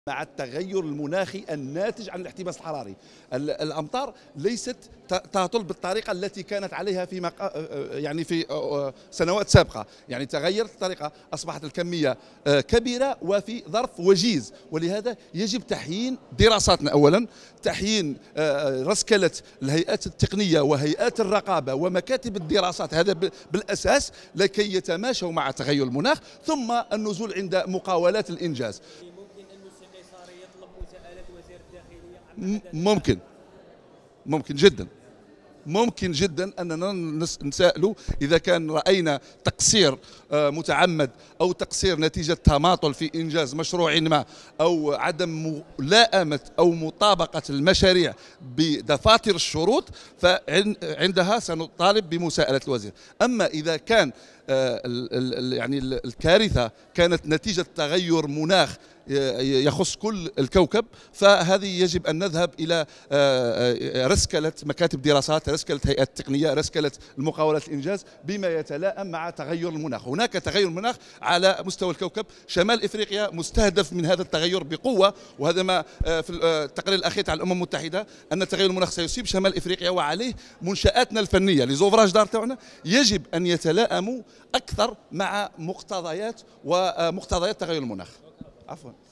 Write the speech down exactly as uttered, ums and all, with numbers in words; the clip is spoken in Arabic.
مع التغير المناخي الناتج عن الاحتباس الحراري. الامطار ليست تهطل بالطريقه التي كانت عليها في مق... يعني في سنوات سابقه، يعني تغيرت الطريقه، اصبحت الكميه كبيره وفي ظرف وجيز، ولهذا يجب تحيين دراساتنا اولا، تحيين رسكله الهيئات التقنيه وهيئات الرقابه ومكاتب الدراسات، هذا بالاساس لكي يتماشوا مع تغير المناخ، ثم النزول عند مقاولات الانجاز. ممكن ممكن جدا ممكن جدا أننا نسأله إذا كان رأينا تقصير متعمد أو تقصير نتيجة تماطل في إنجاز مشروع ما، أو عدم ملائمة أو مطابقة المشاريع بدفاتر الشروط، فعندها سنطالب بمساءلة الوزير. أما إذا كان يعني الكارثة كانت نتيجة تغير مناخ يخص كل الكوكب، فهذه يجب أن نذهب إلى رسكلة مكاتب دراسات، رسكلة هيئات تقنية، رسكلة المقاولات الإنجاز بما يتلائم مع تغير المناخ. هناك تغير مناخ على مستوى الكوكب، شمال إفريقيا مستهدف من هذا التغير بقوة، وهذا ما في التقرير الأخير على الأمم المتحدة أن تغير المناخ سيصيب شمال إفريقيا، وعليه منشآتنا الفنية لزوفراج دار تاعنا يجب أن يتلائموا أكثر مع مقتضيات ومقتضيات تغير المناخ. عفوا.